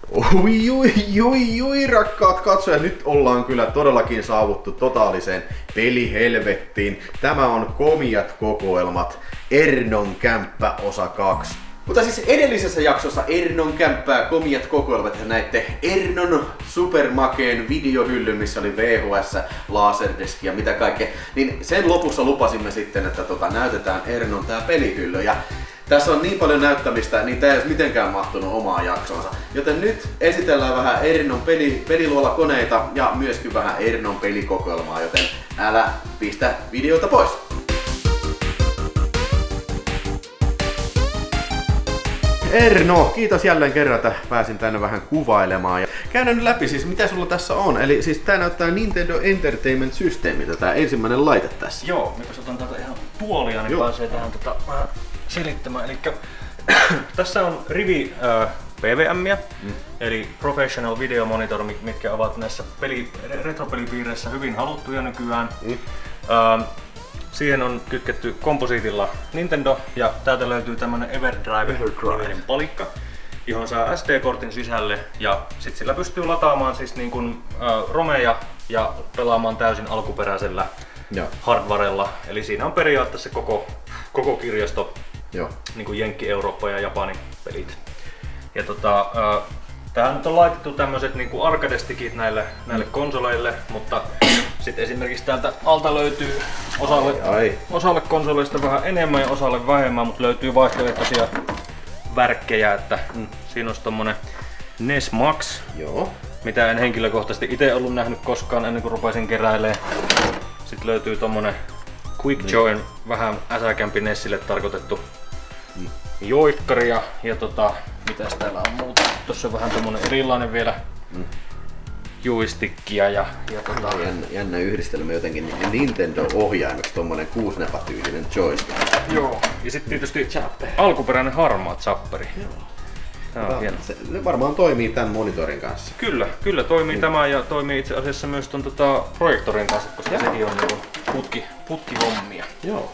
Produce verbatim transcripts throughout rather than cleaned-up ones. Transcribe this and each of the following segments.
Ui, ui, ui, ui, rakkaat katsojat, nyt ollaan kyllä todellakin saavuttu totaaliseen pelihelvettiin. Tämä on Komiat kokoelmat, Ernon kämppä osa kaksi. Mutta siis edellisessä jaksossa Ernon kämppää Komiat kokoelmat ja näitte Ernon supermakeen videohyllyn, missä oli V H S, Laserdeski ja mitä kaikkea. Niin sen lopussa lupasimme sitten, että tota, näytetään Ernon tää pelihylly. Ja tässä on niin paljon näyttämistä, niin tää ei olisi mitenkään mahtunut omaan jaksonsa. Joten nyt esitellään vähän Ernon peli, peliluolakoneita ja myöskin vähän Ernon pelikokoelmaa, joten älä pistä videota pois! Erno, kiitos jälleen kerran, että pääsin tänne vähän kuvailemaan. Ja käydään nyt läpi siis, mitä sulla tässä on. Eli siis tää näyttää Nintendo Entertainment Systemiltä, tää ensimmäinen laite tässä. Joo, nyt jos otan täältä ihan tuolia, niin Joo. pääsee tähän tota, vähän selittämään. Elikkä tässä on rivi äh, P V M:iä, mm. eli Professional Video Monitor, mitkä ovat näissä peli, retropelipiireissä hyvin haluttuja nykyään. Mm. Äh, Siihen on kytketty komposiitilla Nintendo ja täältä löytyy tämmönen Everdrive-niminen palikka, johon saa S D-kortin sisälle ja sit sillä pystyy lataamaan siis niin kuin, äh, romeja ja pelaamaan täysin alkuperäisellä ja. hardwarella. Eli siinä on periaatteessa koko, koko kirjasto, Joo. niin kuin Jenkki, Eurooppa ja Japani pelit. Ja tota, äh, tähän nyt on laitettu tämmöiset niinku arcade-stickit näille, näille konsoleille, mutta sitten esimerkiksi täältä alta löytyy osalle, ai, ai. osalle konsoleista vähän enemmän ja osalle vähemmän, mutta löytyy vaihtoehtoisia värkkejä, että mm. siinä on tommonen N E S Max, Joo. mitä en henkilökohtaisesti itse ollut nähnyt koskaan ennen kuin rupesin keräilemään. Sitten löytyy tommonen Quick Join, vähän äsäkämpi Nessille tarkoitettu mm. joikkari ja, ja tota, mitäs täällä on muuta? Tossa on vähän tommonen erilainen vielä mm. joystickia ja, ja tota... jännä, jännä yhdistelmä jotenkin Nintendo-ohjaimeksi tommonen kuusnäpätyylinen joystick. Joo, ja sitten tietysti Chapper. Alkuperäinen harmaa zapperi. Joo. Tää on hieno. Se varmaan toimii tämän monitorin kanssa. Kyllä, kyllä toimii mm. tämä ja toimii itse asiassa myös ton tota, projektorin kanssa, koska ja. sekin on niinku putki, putkihommia. Joo.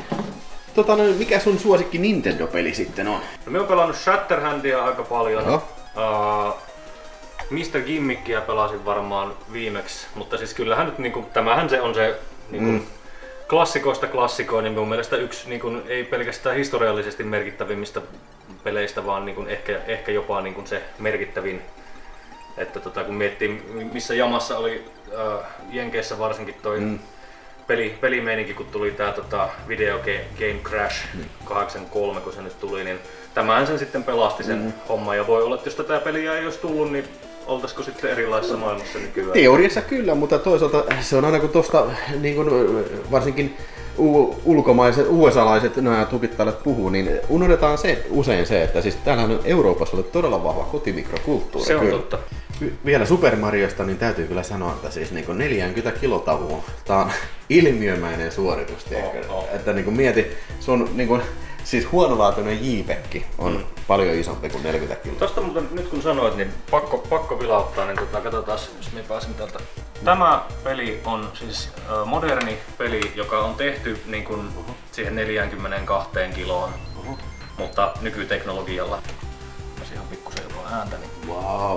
Tota, no, mikä sun suosikki Nintendo-peli sitten on? No, mä oon pelannut Shatterhandia aika paljon. Uh, mister Gimmickia pelasin varmaan viimeksi, mutta siis kyllähän nyt niinku, tämähän se on se niinku, mm. klassikoista klassikoin, niin mun mielestä yksi niinku, ei pelkästään historiallisesti merkittävimmistä peleistä, vaan niinku, ehkä, ehkä jopa niinku, se merkittävin. Että tota, kun miettii missä jamassa oli uh, Jenkeissä varsinkin toi mm. Peli, pelimeininki, kun tuli tää tota, Video Game Crash mm. kahdeksankymmentäkolme, kun se nyt tuli, niin tämähän sen sitten pelasti sen mm. homman. Ja voi olla, että jos tätä peliä ei olisi tullut, niin oltaisiko sitten erilaisessa maailmassa nykyään? Teoriassa kyllä, mutta toisaalta se on aina kun tosta niin kun varsinkin ulkomaiset, U S-alaiset nämä tukittailijat puhuu, niin unohdetaan se, usein se, että siis täällähän Euroopassa oli todella vahva kotimikrokulttuuri. Se on kyllä. totta. Vielä Super Mariosta, niin täytyy kyllä sanoa, että siis niin neljäkymmentä kilotavua. Tää on ilmiömäinen suoritus, oh, oh. Että niin mieti, sun niin kuin, siis huonolaatuinen J-pekki on mm. paljon isompi kuin neljäkymmentä kiloa. Tosta mutta nyt kun sanoit, niin pakko, pakko vilauttaa, niin tota, katsotaan, jos me pääsin täältä. Tämä peli on siis äh, moderni peli, joka on tehty niin kuin, uh-huh. siihen neljäänkymmeneenkahteen kiloon, uh-huh. mutta nykyteknologialla. Mä ihan pikkusen jopa ääntä. Niin... Wow.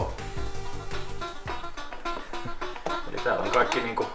Eli tää on kaikki niinku...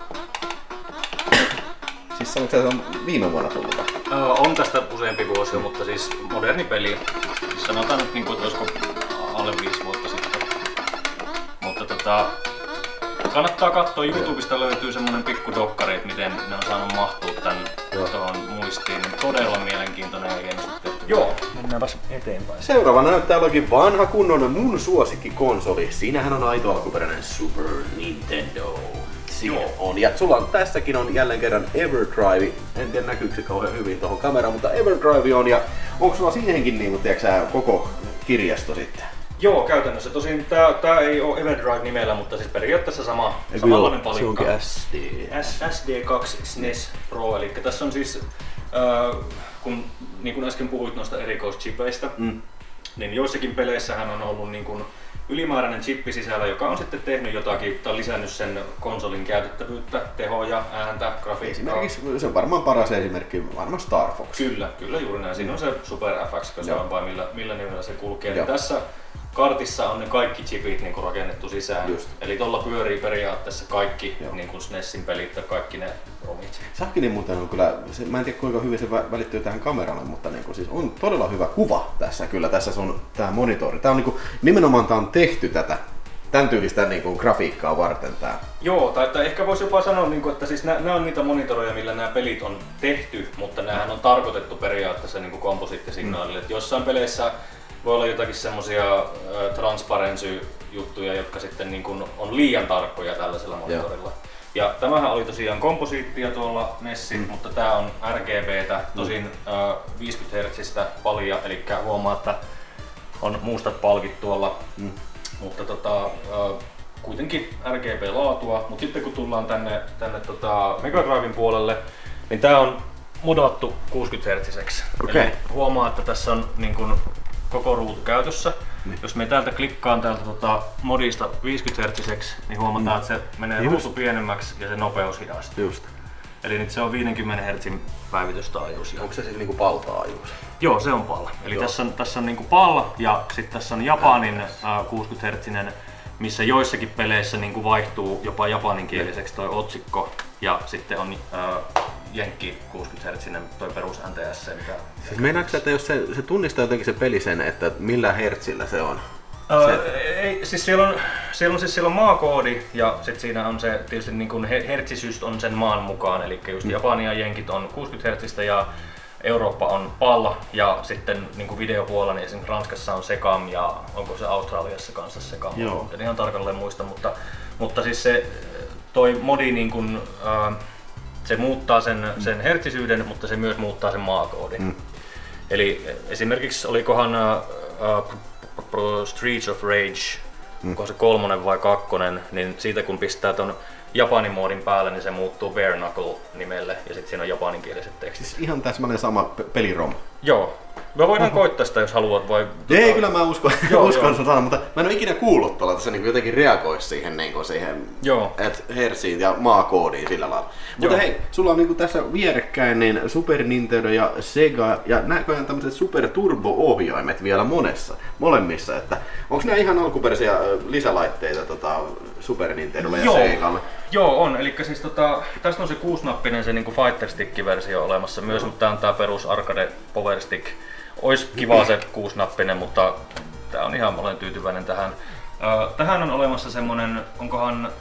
Siis sanoitko se on viime vuonna tullut? Öö, on tästä useampi vuosi, mutta siis moderni peli. Sanotaan nyt niinku, että olisiko alle viisi vuotta sitten. Mutta tota... Kannattaa katsoa, YouTubesta löytyy semmonen pikku dokkari, että miten ne on saanut mahtua tän tuohon muistiin. Todella mielenkiintoinen ja hienosti tehty. Joo, mennäänpäs eteenpäin. Seuraavana näyttää jollakin vanha kunnon mun suosikkikonsoli. Siinähän on aito alkuperäinen Super Nintendo. Siinä on. Ja sulla on, tässäkin on jälleen kerran Everdrive. En tiedä näkyykö se kauhean hyvin tuohon kameraan, mutta Everdrive on. Ja onko sulla siihenkin niin, tiedätkö, koko kirjasto sitten? Joo, käytännössä. Tosin tää, tää ei oo Everdrive nimellä, mutta siis periaatteessa sama, samanlainen palikka. Se onkin S D. S D kaksi S N E S Pro, eli tässä on siis, äh, kun, niin kuin äsken puhuit noista erikoischipeistä, mm. niin joissakin peleissähän on ollut niin kuin ylimääräinen chippi sisällä, joka on sitten tehnyt jotakin, tai lisännyt sen konsolin käytettävyyttä, tehoja, ääntä, grafiikkaa. Esimerkiksi se on varmaan paras esimerkki, varmaan Star Fox. Kyllä, kyllä juuri näin. Siinä on se Super F X, se on vai millä, millä nimellä se kulkee. Tässä kartissa on ne kaikki chipit niin kuin rakennettu sisään. Just. Eli tuolla pyörii periaatteessa kaikki niin kuin S N E Sin pelit ja kaikki ne romit. Sähkinen muuten on kyllä, se, mä en tiedä kuinka hyvin se välittyy tähän kameralle, mutta niin kuin, siis on todella hyvä kuva tässä kyllä, tässä sun tää monitori. Tää on niin kuin, nimenomaan tää on tehty tätä, tän tyylistä niin kuin, grafiikkaa varten tää. Joo, tai että ehkä voisi jopa sanoa, niin kuin, että siis nämä on niitä monitoreja, millä nämä pelit on tehty, mutta nämähän on tarkoitettu periaatteessa niin kuin komposiittisignaalille. Mm. Jossain peleissä voi olla jotakin semmosia äh, transparency-juttuja, jotka sitten niin kuin on liian tarkkoja tällaisella monitorilla. Joo. Ja tämähän oli tosiaan komposiittia tuolla N E S, mm. mutta tää on R G B:tä, tosin äh, viisikymmentä hertsistä palia, eli huomaa, että on mustat palkit tuolla, mm. mutta tota, äh, kuitenkin R G B-laatua. Mutta sitten kun tullaan tänne, tänne tota Mega Driven puolelle, niin tää on modattu kuusikymmentä hertsiseksi. Okay. Eli huomaa, että tässä on niin kun koko ruutu käytössä. Mm. Jos me täältä klikkaan täältä tota modista viisikymmentä hertsiseksi, niin huomataan, mm. että se menee Just. ruutu pienemmäksi ja se nopeus hidastuu. Just. Eli nyt se on viidenkymmenen hertsin päivitystaajuus. Onko se siis niinku PAL-taajuus? Joo, se on PAL. Eli Joo. tässä on, tässä on niinku PAL ja sitten tässä on Japanin äh, kuusikymmentä hertsinen, missä joissakin peleissä niinku vaihtuu jopa japaninkieliseksi toi otsikko ja sitten on äh, jenkki kuusikymmentä hertsinen toi perus N T S. Mikä... Siis meinaatko, että jos se, se tunnistaa jotenkin se peli sen, että millä hertsillä se on? Öö, ei, siis siellä on, siellä on siis siellä on maakoodi ja sit siinä on se tietysti niin kuin hertsisyys on sen maan mukaan, eli just mm. Japani ja jenkit on kuusikymmentä hertsistä ja Eurooppa on PAL ja sitten niin kuin videopuolella niin esimerkiksi Ranskassa on Secam ja onko se Australiassa kanssa Secam, en ihan tarkalleen muista, mutta, mutta siis se toi modi niin kuin, äh, se muuttaa sen, mm. sen hertsisyyden, mutta se myös muuttaa sen maakoodin. Mm. Eli esimerkiksi olikohan äh, Streets of Rage, mm. onko se kolmonen vai kakkonen, niin siitä kun pistää ton Japanin moodin päälle, niin se muuttuu Bare Knuckle nimelle ja sitten siinä on japaninkieliset tekstit. Siis ihan täsmälleen sama pe- pelirom. Joo. Me voidaan koittaa sitä, jos haluat. Vai, tuota... Ei, kyllä mä uskon, joo, uskon sitä sanoa, mutta mä en ole ikinä kuullut tuolla, että se niin jotenkin reagoisi siihen, niin siihen hertsiin ja maakoodiin sillä lailla. Joo. Mutta hei, sulla on niin tässä vierekkäin niin Super Nintendo ja Sega ja näköjään tämmöiset Super Turbo-ohjaimet vielä monessa, molemmissa. Että onko nämä ihan alkuperäisiä lisälaitteita tota, Super Nintendolle ja Joo. Segalle? Joo, on. Eli siis tota, tästä on se kuusinappinen se niinku Fighter Stick-versio olemassa myös, mutta tää on tää perus Arcade Power Stick. Ois kiva se kuusinappinen, mutta tää on ihan, mä olen tyytyväinen tähän. Äh, tähän on olemassa semmonen, onkohan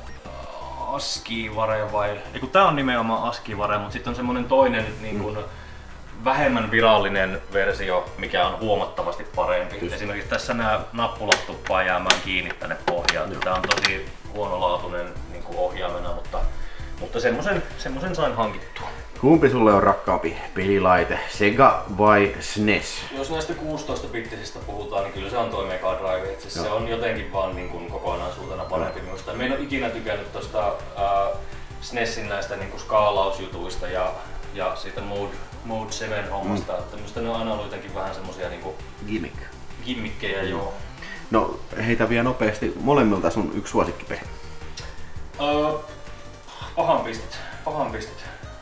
ASCII-vare vai... Eiku, tää on nimenomaan ASCII-vare, mutta sitten on semmonen toinen niin kun, mm. vähemmän virallinen versio, mikä on huomattavasti parempi. Just. Esimerkiksi tässä nämä nappulat tuppaa jäämään kiinni tänne pohjaan. Tää on tosi huonolaatuinen niin kuin ohjaamena, mutta, mutta semmosen, semmosen sain hankittua. Kumpi sulle on rakkaampi pelilaite, Sega vai S N E S? Jos näistä kuusitoista-bittisistä puhutaan, niin kyllä se on toi Mega Drive. Itse se on jotenkin vaan niin kuin kokonaisuutena parempi minusta. Mä en ole ikinä tykännyt tosta äh, S N E Sin näistä niin kuin skaalausjutuista ja, ja siitä Mode, Mode seitsemän hommasta. Mm. Että minusta ne on aina ollut jotenkin vähän semmosia niin kuin Gimmick. gimmickejä, mm. joo. No heitä vielä nopeasti molemmilta sun yksi suosikkipeli. Uh, pahan pistit, pahan pistit.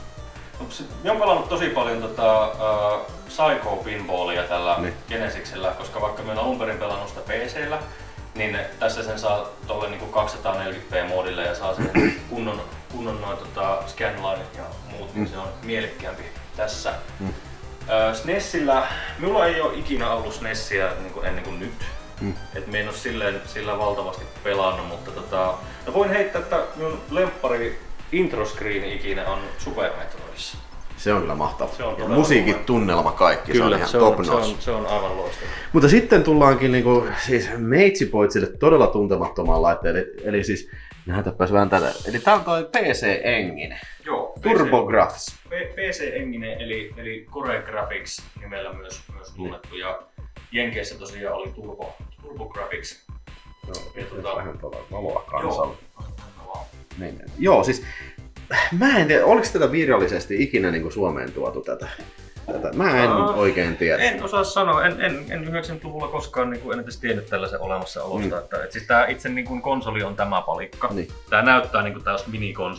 Mä oon pelannut tosi paljon tota, uh, Psycho Pinballia tällä niin. Genesiksellä, koska vaikka mä oon alun perin pelannut sitä P C:llä, niin tässä sen saa tolle niinku kaksisataaneljäkymmentä p-moodille ja saa sen kunnon, kunnon noin tota, scanlineit ja muut, niin mm. se on mielekkäämpi tässä. Mm. Uh, SNESillä, minulla ei ole ikinä ollut SNESiä niin kuin ennen kuin nyt. Mm. Et mä en oo silleen, sillä valtavasti pelannut, mutta tota, no voin heittää, että minun lemppari introscreen ikinä on Super Metroidissa. Se on kyllä mahtava. Se on ja musiikit, tunnelma, kaikki. Kyllä, se on ihan se top on, notch. Se on, se on aivan loistava. Mutta sitten tullaankin niinku, siis Meitsipoitsille todella tuntemattomaan laitteelle. Eli, eli siis, näytäpäs vähän tätä. Eli tää on toi P C-engine. Joo. TurboGrafx. P C-engine eli, eli Core Graphics nimellä myös, myös tunnettu. Mm. Ja Jenkeissä tosiaan oli Turbo, TurboGrafx. Joo, ja tuota, vähän tuolla valoa kansalle. Joo. Niin. Joo, siis mä en tiedä, oliko tätä virallisesti ikinä niin kuin Suomeen tuotu tätä? tätä? Mä en uh, oikein tiedä. En osaa sanoa, en, en, en yhdeksänkymmentäluvulla koskaan niin kuin, en edes tiennyt tällaisen olemassaolosta. Mm. Että, et siis tää itse niin kuin, konsoli on tämä palikka. Niin. Tää näyttää niin kuin täys minikonsoli.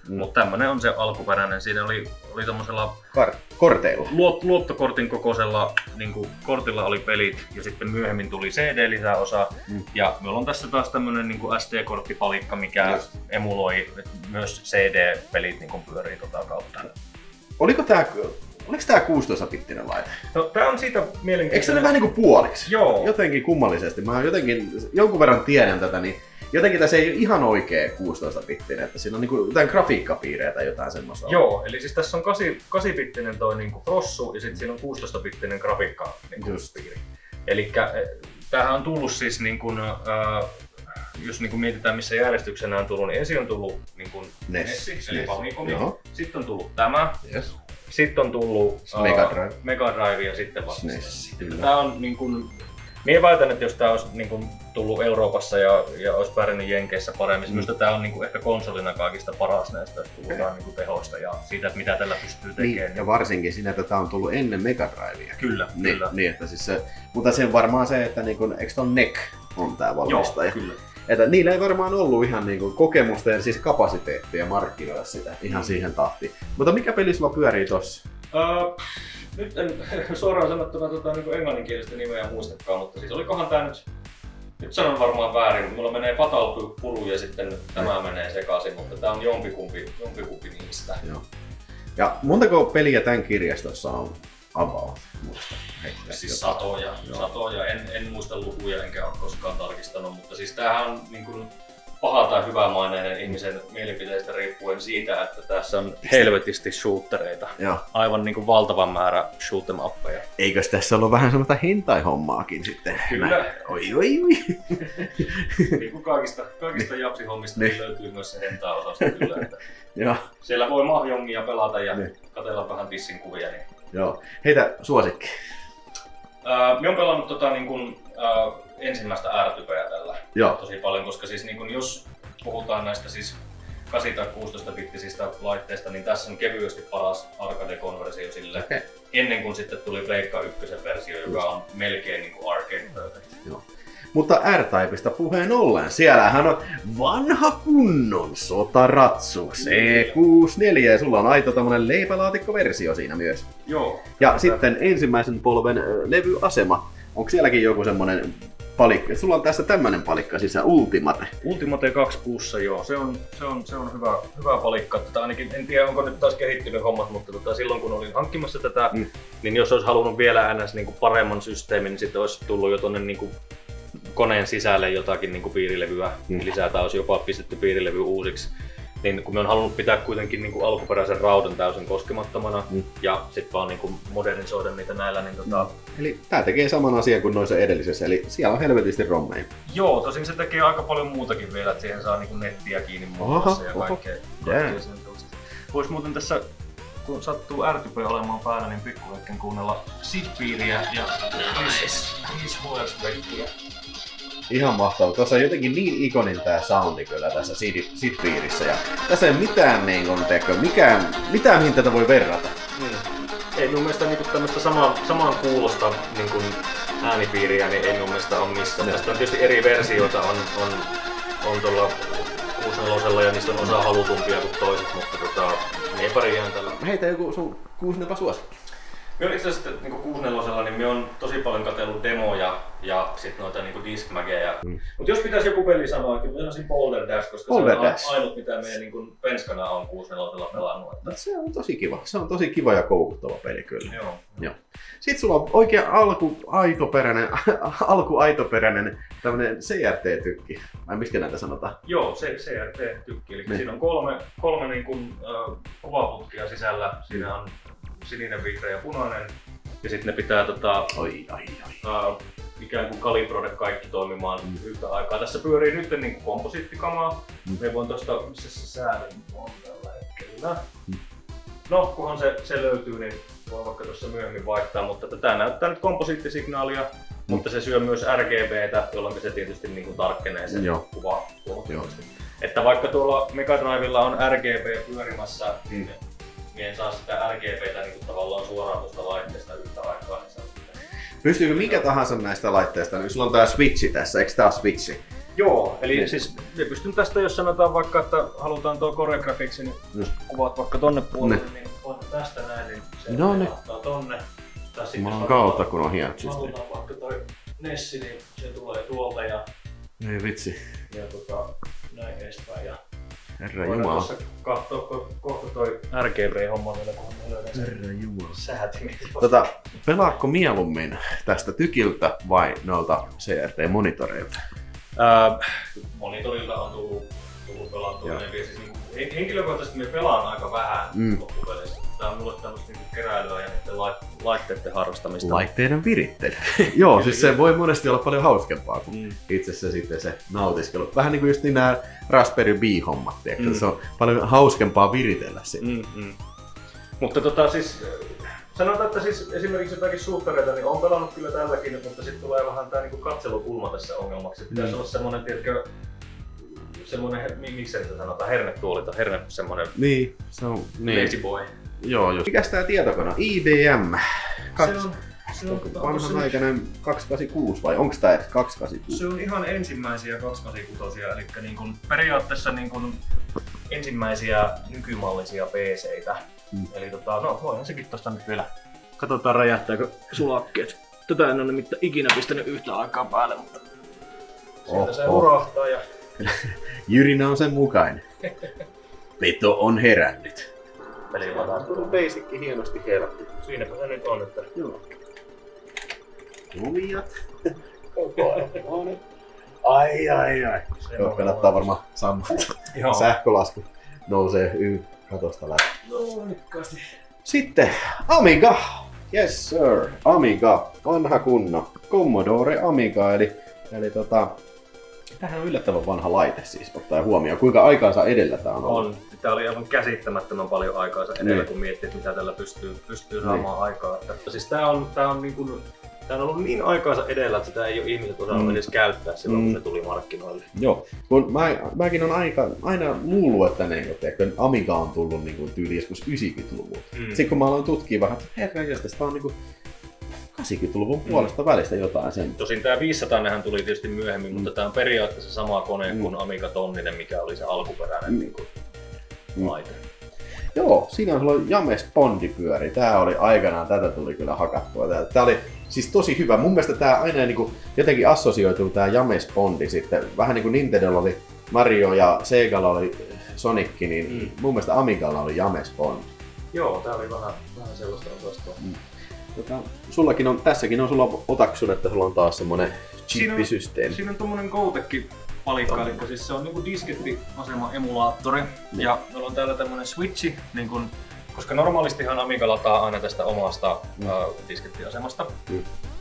Mm. Mutta tämmönen on se alkuperäinen. Siinä oli, oli tommosella Kar- korteilla. Luot, luottokortin kokoisella niin kortilla oli pelit ja sitten myöhemmin tuli C D-lisäosa. Mm. Ja meillä on tässä taas tämmönen niin S D-korttipalikka, mikä Just. emuloi myös C D-pelit niin pyörii tota kautta. Oliko tää... Oliko tää kuusitoista-bittinen laite? No tää on siitä mielenkiintoinen. Eikö se ne vähän niinku puoliksi? Joo. Jotenkin kummallisesti. Mä jotenkin jonkun verran tiedän tätä, niin jotenkin tässä ei ole ihan oikee kuusitoista-bittinen, että siinä on niinku jotain grafiikkapiirejä tai jotain semmoista. Joo, eli siis tässä on kahdeksan-bittinen toi niinku prossu ja sitten siinä on kuusitoista-bittinen grafiikka niinku piiri. Elikkä tämähän on tullut siis niinku, äh, jos niinku mietitään missä järjestyksessä nämä on tullut, niin ensin on tullut niinku Nes, Nessi, eli Famicom, sitten on tullut tämä. Yes. Sitten on tullut Mega Drive, uh, Mega Drive ja sitten vasta Nes. Tää on niin kun, mie väitän, että jos tää olisi niin kun, tullut Euroopassa ja, ja olisi pärjännyt Jenkeissä paremmin, mm. minusta tää on niin kun, ehkä konsolina kaikista paras näistä, jos puhutaan niin kun, tehoista ja siitä, että mitä tällä pystyy tekemään. Niin, ja varsinkin siinä, että tää on tullut ennen Mega Drivea. Kyllä, niin, kyllä. Niin, että siis se, mutta se on varmaan se, että niin kun, eikö ton N E C on tää valmistaja? Joo, kyllä. Että niillä ei varmaan ollut ihan niinku kokemusta ja siis kapasiteettia markkinoida sitä ihan mm. siihen tahtiin. Mutta mikä peli sulla pyörii tossa? Uh, nyt en suoraan sanottuna tota, niin englanninkielistä nimeä muistakaan, mutta siis olikohan tää nyt, nyt sanon varmaan väärin, mulla menee Fatal Puru ja sitten tämä mm. menee sekaisin, mutta tää on jompikumpi, jompikumpi niistä. Joo. Ja montako peliä tän kirjastossa on about? Muista. Siis satoja, satoja. En, en muista lukuja enkä ole koskaan tarkistanut, mutta siis tämähän on niin kuin paha tai hyvämaineinen ihmisen mielipiteistä riippuen siitä, että tässä on helvetisti shootereita. Joo. Aivan niin kuin valtavan määrä shoot 'em uppeja. Eikös tässä ollut vähän semmoista hentai-hommaakin sitten? Kyllä. Oi oi oi. Niin kuin kaikista, kaikista japsihommista niin löytyy myös se hentai-osasto kyllä. Että Joo. Siellä voi mahjongia pelata ja niin. katsella vähän tissin kuvia. Niin. Joo. Heitä suosikki. Uh, mä oon pelannut tota, niin kun, uh, ensimmäistä ääritypeä tällä Joo. tosi paljon, koska siis, niin kun, jos puhutaan näistä siis kahdeksan- tai kuusitoista-bittisistä laitteista, niin tässä on kevyesti paras arcade-konversio sille, okay. ennen kuin sitten tuli Pleikka ykkösen versio, joka Just. on melkein niin kuin arcade perfect. Joo. Mutta R-Typeista puheen ollen, siellähän on vanha kunnon sotaratsu C kuusikymmentäneljä ja sulla on aito tämmönen leipälaatikkoversio siinä myös. Joo. Ja tätä. Sitten ensimmäisen polven levyasema. Onko sielläkin joku semmonen palikka? Sulla on tässä tämmönen palikka sisään, Ultimate. Ultimate kaksikymmentäkuusi, joo. Se on, se on, se on hyvä, hyvä palikka. Tätä ainakin, en tiedä onko nyt taas kehittynyt hommat, mutta tota, silloin kun olin hankkimassa tätä, mm. niin jos olisi halunnut vielä ns. Niin kuin paremman systeemin, niin sitten olisi tullut jo tonne niin kuin koneen sisälle jotakin niin kuin piirilevyä mm. lisää tai olisi jopa pistetty piirilevy uusiksi. Niin kun me on halunnut pitää kuitenkin niin kuin alkuperäisen raudan täysin koskemattomana mm. ja sitten vaan niin kuin modernisoida niitä näillä. Niin tota... Eli tää tekee saman asian kuin noissa edellisessä, eli siellä on helvetisti rommeja. Joo, tosin se tekee aika paljon muutakin vielä, että siihen saa niin kuin nettiä kiinni muun muassa ja kaikkea. kaikkea Vois muuten tässä, kun sattuu R-Type olemaan päällä, niin pikkuhetken kuunnella Sid-piiriä ja Chris Hoelsbeckia. Ihan mahtavaa. Tuossa on jotenkin niin ikonin tää soundi kyllä tässä Sid-piirissä. Ja tässä ei ole mitään, niin kun, teekö, mikään, mitään mihin tätä voi verrata. Hmm. Ei mun mielestä niin tämmöistä samaan, samaan kuulosta niin kuin äänipiiriä niin ei mun mielestä ole missään. Tästä on tietysti eri versioita on, on, on tuolla kuusikymmentäneljä ja niistä on osa halutumpia kuin toiset, mutta tota, niin pärjään tällä. Heitä joku sun kuusikymmentäneljä suosikki. Me on itse asiassa niin kuusikymmentäneljä, niin me on tosi paljon katsellut demoja ja sit noita niin discmageja. Mm. Mut jos pitäisi joku peli sanoa, kyllä mä sanoisin Boulder Dash, koska Boulder se on Dash. ainut mitä meidän niin penskana on kuusikymmentäneljä pelannut. Että... Se on tosi kiva. Se on tosi kiva ja koukuttava peli kyllä. Joo. Joo. Sitten sulla on oikein alku aitoperäinen, alku aitoperäinen tämmönen C R T-tykki. Vai miksi näitä sanotaan? Joo, se C R T-tykki. Eli niin. Siinä on kolme, kolme niin kuin, äh, kuvaputkia sisällä. Siinä on sininen, vihreä ja punainen. Ja sitten ne pitää tota, oi, ai, ai. Uh, ikään kuin kalibroida kaikki toimimaan mm. yhtä aikaa. Tässä pyörii nyt niin kuin komposiittikamaa. Mm. Me voin tuosta, missä se säädön on tällä hetkellä. Mm. No, kunhan se, se löytyy, niin voi vaikka tuossa myöhemmin vaihtaa. Mutta tämä näyttää nyt komposiittisignaalia, mm. mutta se syö myös R G B:tä, jolloin se tietysti niin kuin tarkkenee se Joo. kuva huomattavasti. Että vaikka tuolla Mega Drivella on R G B pyörimässä, mm. niin en saa sitä R G B:tä niin kuin tavallaan suoraan tuosta laitteesta yhtä aikaa. Niin pystyykö mikä tahansa näistä laitteista, niin sulla on tää Switchi tässä, eikö tää ole Switchi? Joo, eli niin. Siis me pystyn tästä, jos sanotaan vaikka, että halutaan tuo koreografiksi, niin jos kuvaat vaikka tonne puolelle, ne. Niin on tästä näin, niin se no, ne. Ottaa tonne. Maan kautta kun on hienot systeemi. Halutaan vaikka toi Nessi, niin se tulee tuolta ja... Ei vitsi. Ja tota, näin edespäin ja... Herra Jumala. Voidaan katsoa kohta toi R G B-homma vielä, kun me löydään Herra Jumala. Säätimit. Tota, pelaatko mieluummin tästä tykiltä vai noilta C R T-monitoreilta? Äh, monitorilta on tullut, tullut pelattua. Siis niin, henkilökohtaisesti me pelaan aika vähän mm. loppupeleissä. Tää on mulle tämmöstä niinku keräilyä ja niiden laitteiden harrastamista. Laitteiden virittely. Joo, siis se voi monesti olla paljon hauskempaa kuin mm. itse se sitten se nautiskelu. Vähän niinku just niin nää Raspberry Pi-hommat, mm. se on paljon hauskempaa viritellä sitä. Mm, mm. Mutta tota siis, sanotaan, että siis esimerkiksi jotakin suuttareita, niin on pelannut kyllä tälläkin, mutta sitten tulee vähän tää niinku katselukulma tässä ongelmaksi. Pitäisi mm. olla semmonen, tiedätkö, semmonen, miksi sitä sanotaan, hernetuoli tai herne semmonen niin, se on niin. Lazy boy. Joo, just. Mikäs tää tietokone? I B M. Kats... Se on, se on vanhanaikainen kaksisataakahdeksankymmentäkuusi vai onks tää edes kaksisataakahdeksankymmentäkuusi? Se on ihan ensimmäisiä kaksisataakahdeksankymmentäkuusi, eli niin kun periaatteessa niin kun ensimmäisiä nykymallisia P C:itä. Hmm. Eli tota, no voihan sekin tosta nyt vielä. Katsotaan räjähtääkö sulakkeet. Tätä en ole nimittäin ikinä pistänyt yhtä aikaa päälle, mutta sieltä se hurahtaa ja... Jyrinä on sen mukainen. Peto on herännyt. Peli lataa. Tuo basicki hienosti herätti. Siinäpä se nyt on, että... Joo. Lumiat. Koko ajan. Ai ai ai. Joo, kannattaa varmaan sammuttaa. Sähkölasku nousee y katosta läpi. No, rikkaasti. Sitten Amiga. Yes sir. Amiga. Vanha kunno. Commodore Amiga. Eli, eli tota... Tämähän on yllättävän vanha laite siis, ottaa huomioon. Kuinka aikaansa edellä tää on ollut? On. Tää oli aivan käsittämättömän paljon aikaansa edellä, niin. Kun miettii, mitä tällä pystyy, pystyy saamaan niin. Aikaa. Että, siis tää on, tää, on niin kuin, tää on ollut niin aikaansa edellä, että sitä ei ole ihmiset osannut mm. edes käyttää silloin, mm. kun se tuli markkinoille. Joo. Kun mä, mäkin on aika, aina luullut, että ne, että Amiga on tullut niin kuin tyyli joskus yhdeksänkymmentäluvulta. Mm. Sitten kun mä aloin tutkia vähän, että herra josta, tää on niin kuin kahdeksankymmentäluvun puolesta mm. välistä jotain sen. Tosin tää viisisataa nehän tuli tietysti myöhemmin, mm. mutta tää on periaatteessa sama kone mm. kuin Amiga Tonninen, mikä oli se alkuperäinen mm. niin kuin, mm. laite. Joo, siinä on sulla James Bondi pyöri. Tää oli aikanaan, tätä tuli kyllä hakattua. Tää, tää oli siis tosi hyvä. Mun mielestä tää aina niin kuin, jotenkin assosioituu tää James Bondi sitten. Vähän niin kuin Nintendolla oli Mario ja Segalla oli Sonic, niin mm. mun mielestä Amigalla oli James Bond. Joo, tää oli vähän, vähän sellaista osastoa. Mm. Tota, sullakin on, tässäkin on sulla otaksun, että sulla on taas semmonen chippisysteemi. Siinä on tommonen Gotek-palikka, eli siis se on niinku diskettiasema emulaattori. Mm. Ja meillä on täällä tämmönen switchi, niin kun, koska normaalistihan Amiga lataa aina tästä omasta mm. äh, diskettiasemasta. Mm.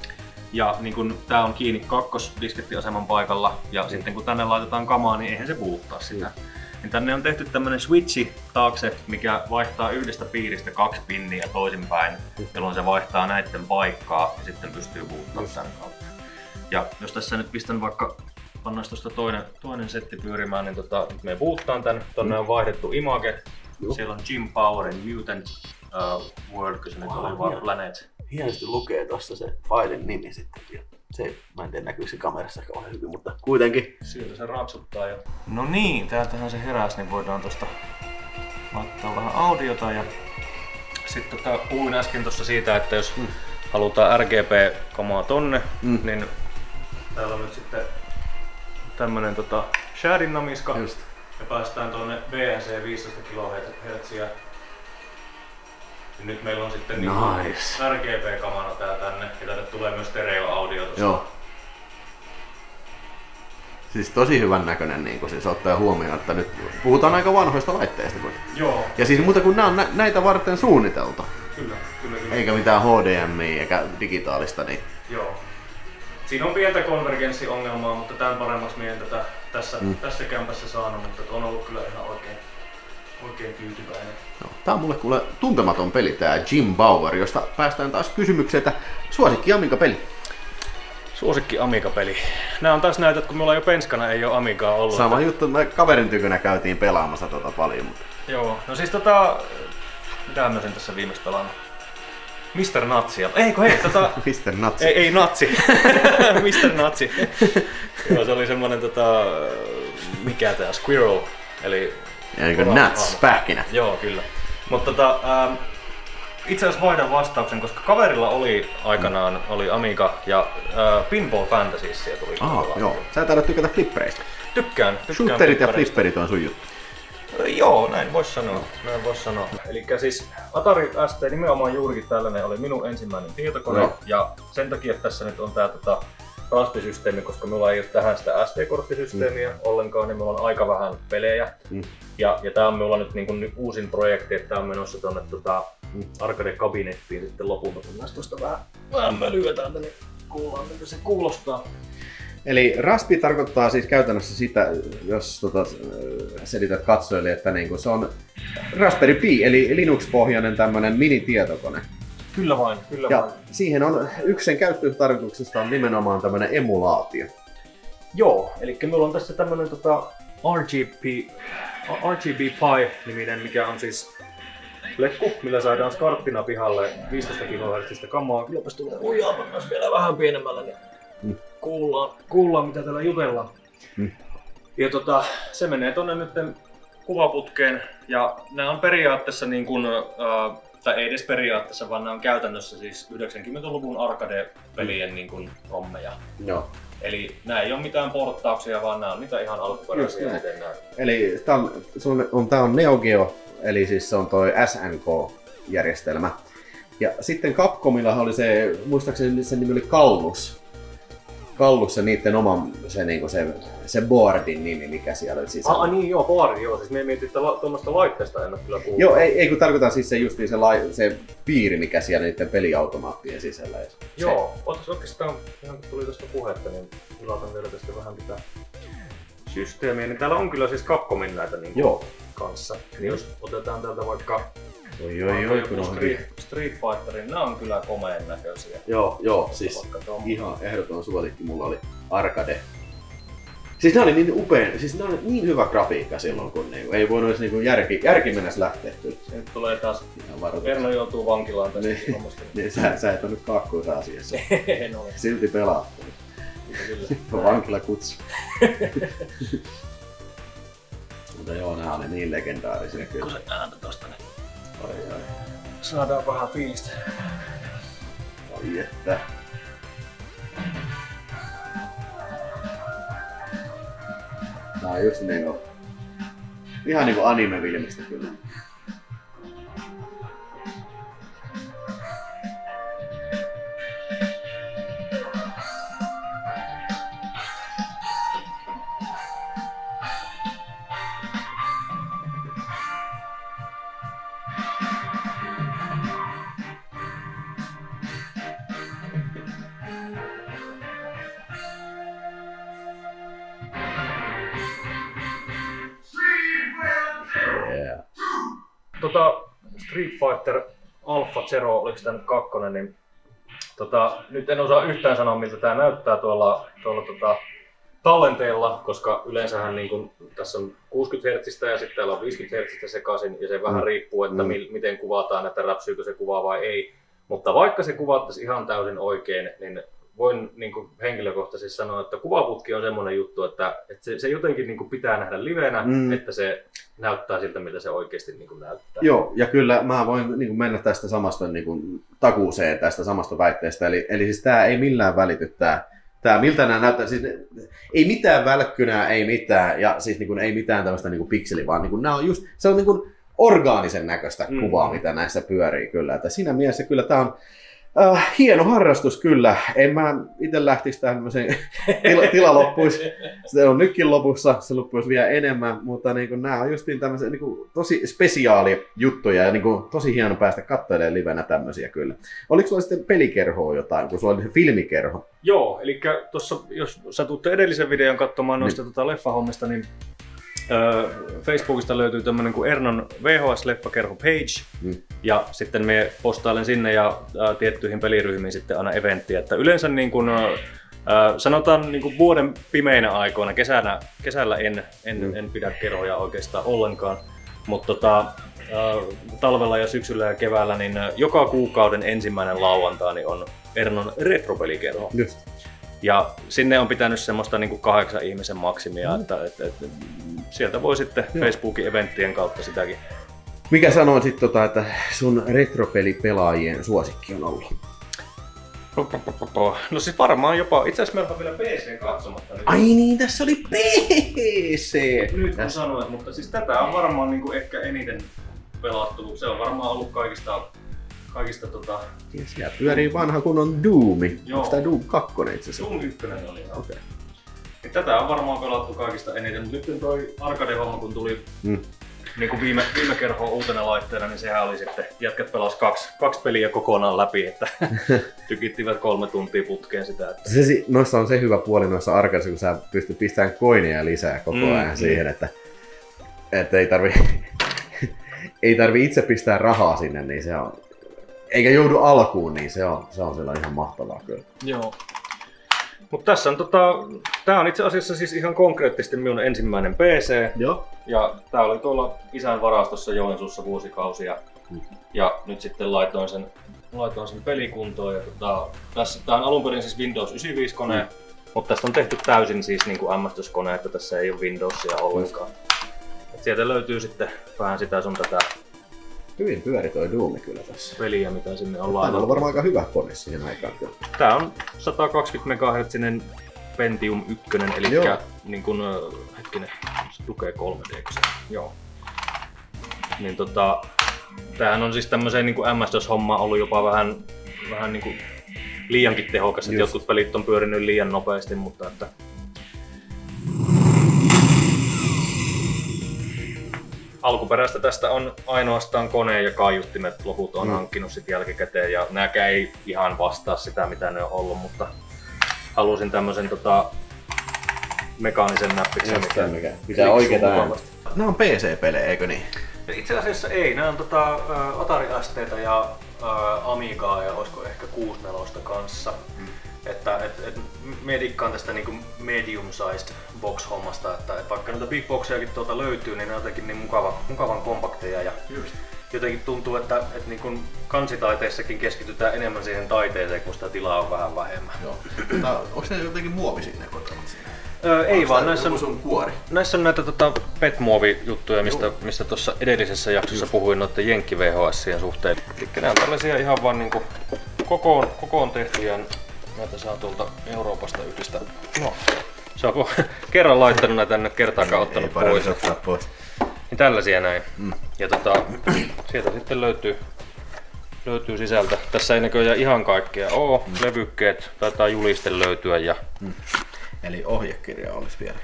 Ja niin kun tää on kiinni kakkosdiskettiaseman paikalla, ja mm. sitten kun tänne laitetaan kamaa, niin eihän se puuttaa sitä. Mm. Niin tänne on tehty tämmönen switchi taakse, mikä vaihtaa yhdestä piiristä kaksi pinniä toisinpäin, jolloin se vaihtaa näitten paikkaa ja sitten pystyy puuttamaan tämän kautta. Ja jos tässä nyt pistän vaikka, pannaan tuosta toinen, toinen setti pyörimään, niin tota, nyt me puuttaan tän. Tonne on vaihdettu image. Joo. Siellä on Jim Powerin Mutant uh, World, kun se nyt oli vaan Planet. Hienosti lukee tossa se filen nimi sitten. Se, mä en tiedä näkyykö se kamerassa kauhean hyvin, mutta kuitenkin. Sieltä se rapsuttaa jo. No niin, täältähän se heräsi, niin voidaan tosta laittaa vähän audiota. Ja sitten tota, puhuin äsken tossa siitä, että jos mm. halutaan R G B-kamaa tonne, mm. niin täällä on nyt sitten tämmönen tota shadin namiska. Just. Ja päästään tonne B N C viisitoista kilohertsiä. Nyt meillä on sitten nice. R G B-kamana tää tänne ja tänne tulee myös stereo-audio tosta. Joo. Siis tosi hyvän näköinen niin siis ottaa huomioon, että nyt puhutaan aika vanhoista laitteista. Joo. Ja siis muuta kuin nää on nä- näitä varten suunniteltu. Kyllä, kyllä, kyllä. Eikä mitään H D M I eikä digitaalista. Niin... Joo. Siinä on pientä konvergenssiongelmaa, mutta tämän paremmaksi meidän tätä tässä, mm. tässä kämpässä saanut, mutta on ollut kyllä ihan oikein. Oikein tyytyväinen. No, tää on mulle kuule tuntematon peli tää Jim Bauer, josta päästään taas kysymykseen, että suosikki Amiga-peli. Suosikki Amiga-peli. Nää on taas näitä, että kun mulla jo penskana ei oo Amigaa ollut. Sama että... juttu, me kaverin tykönä käytiin pelaamassa tota paljon. Mutta... Joo, no siis tota... Mitähän mä sen tässä viimeksi pelannut? mister Natsia. Eikö hei, tota... mister Natsi. Ei, ei Natsi. mister Natsi. Joo, se oli semmonen tota... Mikä tää? Squirrel. Eli... Ja niin kuin nuts, pähkinät. Joo, kyllä. Mutta tota... Ähm, itse asiassa vaihdan vastauksen, koska kaverilla oli aikanaan oli Amiga ja äh, Pinball Fantasies siellä tuli. Ah, joo. Sä et taida tykätä flippereistä. Tykkään. tykkään Shooterit ja flipperit on sun juttu. Joo, näin vois sanoa. Näin vois sanoa. Elikkä siis Atari S T nimenomaan juurikin tällainen oli minun ensimmäinen tietokone. No. Ja sen takia tässä nyt on tää tota, Raspi-systeemi, koska minulla ei ole tähän sitä S D-korttisysteemiä mm. ollenkaan, niin minulla on aika vähän pelejä. Mm. Ja, ja tää on minulla nyt niin kuin uusin projekti, että tää on menossa tonne tota, mm. arcade-kabinettiin sitten lopulta. Kun tuosta vähän, vähän mölyä täältä, niin kuullaan miltä se kuulostaa. Eli Raspi tarkoittaa siis käytännössä sitä, jos tota, selität katsojille, että niinku se on Raspberry Pi, eli Linux-pohjainen tämmönen mini-tietokone. Kyllä vain, kyllä ja vain. Siihen on yksi sen käyttötarkoituksesta on nimenomaan tämmönen emulaatio. Joo, eli meillä on tässä tämmönen tota R G B, R G B Pi-niminen, mikä on siis lekku, millä saadaan skarttina pihalle viisitoista gigahertsistä kamaa. Kylläpäs tulee ujaa, jos vielä vähän pienemmällä, niin mm. kuullaan, kuullaan mitä täällä jutellaan. Mm. Ja tota, se menee tonne nyt kuvaputkeen ja nämä on periaatteessa niin kuin, äh, tai ei edes periaatteessa, vaan nämä on käytännössä siis yhdeksänkymmentäluvun arcade-pelien niin kuin rommeja. Joo. Eli nämä ei ole mitään porttauksia, vaan nämä on niitä ihan alkuperäisiä. Eli tämä on, on, on, tää on Neo Geo, eli siis se on toi S N K-järjestelmä. Ja sitten Capcomilla oli se, muistaakseni sen nimi oli Kallus. Kallus se niitten oman se, niinku se, se boardin nimi, mikä siellä oli sisällä. Ah niin joo, boardi joo. Siis me mietin, että la, tuommoista laitteesta en ole kyllä kuullut. Joo, ei, ei kun tarkoitan siis se just se, lai, se piiri, mikä siellä niitten peliautomaattien sisällä. Joo, otas oikeastaan, ihan kun tuli tuosta puhetta, niin ilatan vielä tästä vähän pitää systeemiä. Niin täällä on kyllä siis Capcomin näitä niin joo. kanssa. Niin jos otetaan täältä vaikka Oi, oi, oi, kun on Street, Street Fighterin, nämä on kyllä komeen näköisiä. Joo, joo, siis ihan ehdoton suosikki mulla oli arcade. Siis nämä oli niin upea, siis nämä oli niin hyvä grafiikka silloin, kun niinku, ei voinut edes niinku järki, järki mennä lähteä kyllä. Se nyt tulee taas, Erno joutuu vankilaan tästä niin, niin, sä, sä et ole nyt kaakkuissa asiassa. En ole. Silti pelaat. Kyllä. Vankila kutsu. Mutta joo, nämä oli niin legendaarisia kyllä. Kun se ääntä tosta niin. Ai ai. Saadaan vähän fiilistä. Ai että. Tää on just niinku... Ihan niinku anime-filmistä kyllä. Tota, Street Fighter Alpha Zero, oliko tämä nyt kakkonen, niin tota, nyt en osaa yhtään sanoa miltä tämä näyttää tuolla, tuolla tota, tallenteella, koska yleensähän niin kun, tässä on kuusikymmentä hertsistä ja sitten täällä on viisikymmentä hertsistä sekaisin ja se mm. vähän riippuu, että mi- miten kuvataan, että räpsyykö se kuva vai ei. Mutta vaikka se kuvattaisi ihan täysin oikein, niin voin niin kuin henkilökohtaisesti sanoa, että kuvaputki on semmoinen juttu, että, että se, se jotenkin niin kuin pitää nähdä livenä, mm. että se näyttää siltä, mitä se oikeasti niin kuin näyttää. Joo, ja kyllä mä voin niin kuin mennä tästä samasta niin kuin takuuseen tästä samasta väitteestä. Eli, eli siis tää ei millään välity tää, tää miltä nämä näyttää. Siis ne, ei mitään välkkynää, ei mitään, ja siis niin kuin, ei mitään tällaista niin kuin pikseli, vaan niin kuin, nämä on just, se on niin kuin orgaanisen näköistä mm. kuvaa, mitä näissä pyörii kyllä. Että siinä mielessä kyllä tää on Uh, hieno harrastus kyllä. En mä itse lähtisi tämmöiseen, tila, tila loppuisi. Se on nytkin lopussa, se loppuisi vielä enemmän, mutta niin nämä on justiin tämmöisiä niin tosi spesiaali juttuja ja niin kuin, tosi hieno päästä katselemaan livenä tämmöisiä kyllä. Oliko sulla sitten pelikerhoa jotain, kun sulla oli se filmikerho? Joo, eli tuossa, jos satutte edellisen videon katsomaan noista niin. tota leffahommista, niin Öö, Facebookista löytyy tämmönen kuin Ernon V H S-leffakerho page mm. ja sitten me postailen sinne ja ä, tiettyihin peliryhmiin sitten aina eventtiä, että yleensä niin kun, ä, sanotaan niin kun vuoden pimeinä aikoina, kesänä, kesällä en, en, mm. en pidä kerhoja oikeastaan ollenkaan, Mutta tota, äh, talvella ja syksyllä ja keväällä niin äh, joka kuukauden ensimmäinen lauantai niin on Ernon retropelikerho. Just. Ja sinne on pitänyt semmoista niin kuin kahdeksan ihmisen maksimia, mm. että, että, että sieltä voi sitten Joo. Facebookin eventtien kautta sitäkin. Mikä sanoisit, tota, että sun retropelipelaajien suosikki on ollut? No siis varmaan jopa, itse asiassa meillä on vielä P C katsomatta. Ai niin, tässä oli P C! Nyt kun sanoit, mutta siis tätä on varmaan niin kuin ehkä eniten pelattu. Se on varmaan ollut kaikista, kaikista tota... Ja siellä pyörii vanha kunnon Doomi. Onko tää Doom kaksi itse asiassa? Doom yksi oli. Okei. Okay. Tätä on varmaan pelattu kaikista eniten, mutta nyt toi arcade-homma kun tuli mm. niin kuin viime, viime kerhoon uutena laitteena, niin sehän oli sitten, jätkät pelas kaksi, kaksi peliä kokonaan läpi, että tykittivät kolme tuntia putkeen sitä. Että... Se, noissa on se hyvä puoli noissa arcadeissa, kun sä pystyt pistämään koineja lisää koko ajan mm, siihen, että, että ei tarvi, ei tarvi itse pistää rahaa sinne, niin se on, eikä joudu alkuun, niin se on, se on siellä ihan mahtavaa kyllä. Joo. Mutta tässä on tota, tää on itse asiassa siis ihan konkreettisesti minun ensimmäinen P C. Joo. Ja tää oli tuolla isän varastossa Joensuussa vuosikausia. Mm. Ja nyt sitten laitoin sen, laitoin sen pelikuntoon. Ja tota, tässä, tää on alun perin siis Windows yhdeksänkymmentäviisi kone, mm. mutta tästä on tehty täysin siis niin kuin M S DOS-kone, että tässä ei ole Windowsia ollenkaan. Mm. Et sieltä löytyy sitten vähän sitä sun tätä hyvin pyöri toi Doomi kyllä tässä. Peliä, mitä sinne on laitettu. Tämä on ollut varmaan aika hyvä kone siihen aikaan. Tää on sata kaksikymmentä megahertsinen Pentium yksi, eli niin kun, hetkinen, se tukee kolme D. Joo. Niin tota, tämähän on siis tämmöiseen niin kuin M S DOS-hommaan ollut jopa vähän, vähän niin kuin liiankin tehokas, että jotkut pelit on pyörinyt liian nopeasti, mutta että alkuperäistä tästä on ainoastaan kone ja kaiuttimet, loput on mm. hankkinut sit jälkikäteen ja nääkään ei ihan vastaa sitä mitä ne on ollut, mutta halusin tämmösen tota, mekaanisen näppiksen, mikä, mikä pitää oikeeta ääntä. Nämä on P C-pelejä, eikö niin? Itse asiassa ei, nämä on tota, Atari S T:tä ja ä, Amigaa ja olisiko ehkä kuusikymmentäneljä kanssa. Mm. Että et, et, me dikkaan tästä niinku medium-sized box-hommasta, että et vaikka noita big boxejakin tuolta löytyy, niin ne on jotenkin niin mukava, mukavan kompakteja ja Just. jotenkin tuntuu, että et niinku kansitaiteissakin keskitytään enemmän siihen taiteeseen, kun sitä tilaa on vähän vähemmän. Joo. Onko ne jotenkin muovisinne kotonut siinä? Öö, ei vaan, näissä on, on kuori? näissä on näitä tota, P E T-muovijuttuja, mistä, mistä tuossa edellisessä jaksossa Just. puhuin noiden Jenkki V H S:ien suhteen. Eli nämä on tällaisia ihan vaan niinku kokoon, kokoon tehtyjä. Näitä saa tuolta Euroopasta yhdestä. No, se on kerran laittanut näitä tänne, kertaakaan ottanut ei, pois. Ottaa pois. Niin tällaisia näin. Mm. Ja tota, sieltä sitten löytyy, löytyy sisältä. Tässä ei näköjään ihan kaikkea oo. Mm. Levykkeet taitaa juliste löytyä. Ja... Mm. Eli ohjekirja olisi vielä.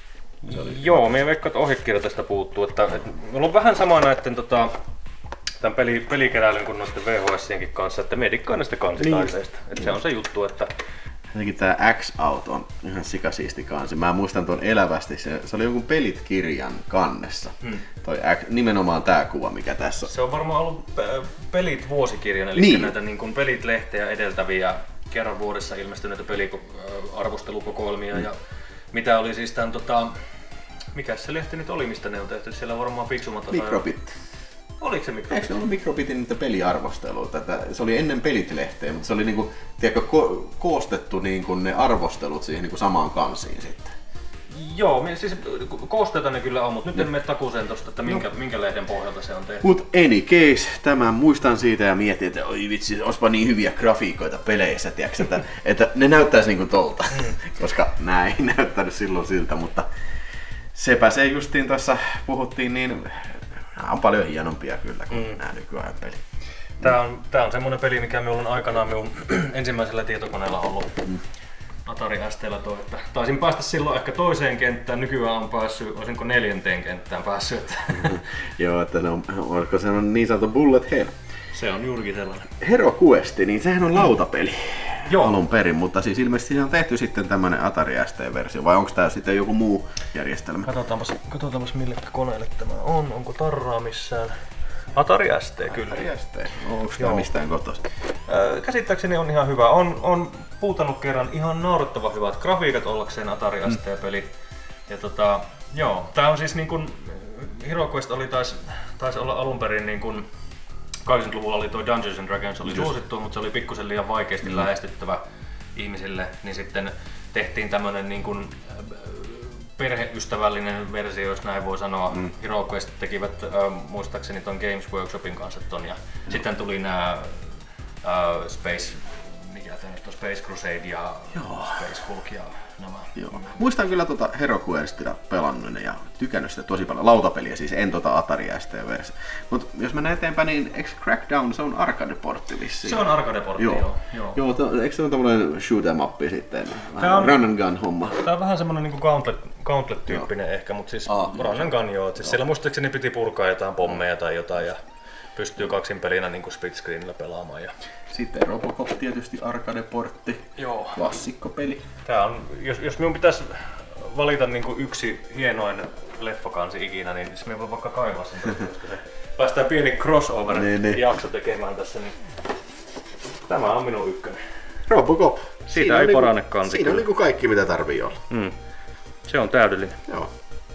Joo, meidän veikkaan, että ohjekirja tästä puuttuu. Että, että meillä on vähän sama näiden tota, tämän peli, pelikeräilyn kuin noiden V H S:ienkin kanssa, että me dikkaan näistä kansitaiseista. Niin. Se on se juttu, että jotenkin tää X-Out on ihan sikasiisti kansi. Mä muistan tuon elävästi, se, se oli jonkun Pelit-kirjan kannessa. Hmm. Toi X, nimenomaan tää kuva, mikä tässä on. Se on varmaan ollut Pelit vuosikirjan, eli niin. näitä niin kuin Pelit-lehteä edeltäviä kerran vuodessa ilmestyneitä peliarvostelukokoelmia. Hmm. Ja mitä oli siis tän tota, mikä se lehti nyt oli, mistä ne on tehty? Siellä varmaan fiksumata. Microbit. Oliko se Microbit? Eikö se ollut Microbitin niitä peliarvosteluita? Se oli ennen Pelit-lehteä, mutta se oli niinku, tiedätkö, ko- koostettu niinku ne arvostelut siihen niinku samaan kansiin sitten. Joo, siis koosteita ne kyllä on, mutta nyt en mene takuuseen tosta, että minkä, no. minkä lehden pohjalta se on tehty. Mut any case, tämän muistan siitä ja mietin, että oi vitsi, olisipa niin hyviä grafiikoita peleissä, tiiäks, että, että ne näyttäisi niinku tolta, koska nää ei näyttänyt silloin siltä, mutta sepä se justiin tuossa puhuttiin, niin nämä on paljon hienompia kyllä kuin mm. nämä nykyajan pelit. Tää on, tää on semmonen peli, mikä minulla on aikanaan minun ensimmäisellä tietokoneella ollut. Mm. Atari S T:llä toi, että taisin päästä silloin ehkä toiseen kenttään, nykyään on päässyt, olisinko neljänteen kenttään päässyt. Joo, että ne on, oliko se on niin sanottu bullet hell? Se on juurikin sellainen. Hero Quest, niin sehän on lautapeli Joo. alun perin, mutta siis ilmeisesti se on tehty sitten tämmönen Atari S T-versio, vai onko tää sitten joku muu järjestelmä? Katsotaanpas, katsotaanpas mille koneelle tämä on, onko tarraa missään. Atari S T kyllä. Atari S T, onko tää mistään kotoisin? Äh, käsittääkseni on ihan hyvä. On, on puutanut kerran ihan naurettavan hyvät grafiikat ollakseen Atari S T-peli. Mm. Ja tota, joo, tää on siis niin kun, HeroQuest oli taisi tais olla alun perin niin kuin kahdeksankymmentäluvulla oli tuo Dungeons and Dragons oli suosittu, mutta se oli pikkusen liian vaikeasti mm. lähestyttävä ihmisille, niin sitten tehtiin tämmönen niin kuin perheystävällinen versio, jos näin voi sanoa. Mm. HeroQuest tekivät äh, muistaakseni ton Games Workshopin kanssa ton ja mm. sitten tuli nää äh, Space, mikä tämä nyt on, Space Crusade ja Joo. Space Hulk ja nämä. Joo. Muistan kyllä tuota HeroQuestia pelannut ja tykännyt sitä tosi paljon. Lautapeliä siis, en tota Ataria S T-versio. Mut jos mennään eteenpäin, niin eikö Crackdown, se on arcade-portti vissiin? Se on arcade-portti, joo. joo. joo. joo to, eikö se ole tämmönen shoot 'em up sitten? On, run and gun homma. Tää on vähän semmonen niinku gauntlet, gauntlet-tyyppinen ehkä, mutta siis ah, run and gun joo. Siis siellä muistaakseni piti purkaa jotain pommeja tai jotain ja pystyy kaksin pelinä niinku split screenillä pelaamaan. Ja... Sitten Robocop tietysti arcade-portti, joo. Klassikkopeli. Tää on, jos, jos minun pitäisi valita niinku yksi hienoin leffakansi ikinä, niin siis minä voin vaikka kaivaa sen, koska se päästään pieni crossover niin, niin. jakso tekemään tässä, niin tämä on minun ykkönen. Robocop. Siitä siinä ei parane kansi. Siinä on niinku kaikki mitä tarvii olla. Mm. Se on täydellinen. Joo.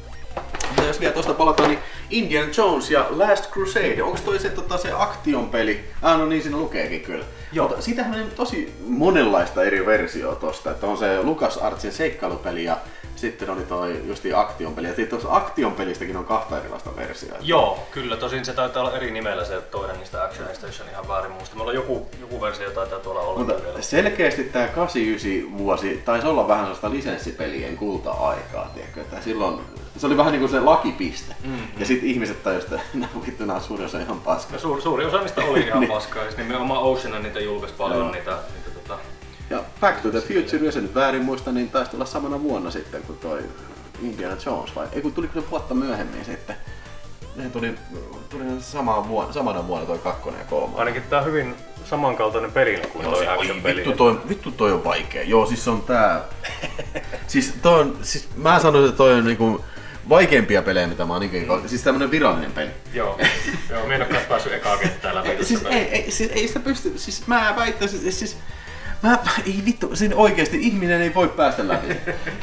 Ja jos vielä tuosta palataan, niin Indiana Jones ja Last Crusade, onko toi se, tota, se Action-peli? Ah, no niin, siinä lukeekin kyllä. Joo. Mutta siitähän on tosi monenlaista eri versioa tosta, että on se LucasArtsin seikkailupeli ja sitten oli toi justi Action-peli. Ja sitten tuossa Action-pelistäkin on kahta erilaista versiota. Joo, kyllä. Tosin se taitaa olla eri nimellä se toinen niistä Actionista, jos on ihan väärin muista. Meillä on joku, joku versio taitaa tuolla olla. Mutta vielä. Selkeästi tää kahdeksankymmentäyhdeksän vuosi taisi olla vähän sellaista lisenssipelien kulta-aikaa, tiedätkö? Että silloin se oli vähän niinku se lakipiste. Mm-hmm. Ja sitten ihmiset tajusivat, että nämä vittu nää suuri osa ihan paskaa. Suuri, suuri osa niistä oli ihan paskaa. Ja nimenomaan Oceana niitä julkaisi paljon niitä, niitä tota... Ja Back to the Future, jos en nyt väärin muista, niin taisi tulla samana vuonna sitten kuin toi Indiana Jones, vai ei kun tuliko se vuotta myöhemmin sitten? Ne tuli, tuli sama vuonna, samana vuonna toi kakkonen ja kolmonen. Ainakin tää on hyvin samankaltainen peli kuin toi action-peli. Vittu toi, vittu toi on vaikea. Joo, siis on tää... siis toi on, siis mä sanoisin, että toi on niinku vaikeimpia pelejä, mitä mä oon ikinä... Mm. Siis tämmönen virallinen peli. Joo, joo, mä en oo kans päässyt ekaa kenttää läpi. siis, ei, ei, siis ei sitä pysty... Siis mä väittäisin, siis... Mä, ei vittu, siinä oikeesti ihminen ei voi päästä läpi.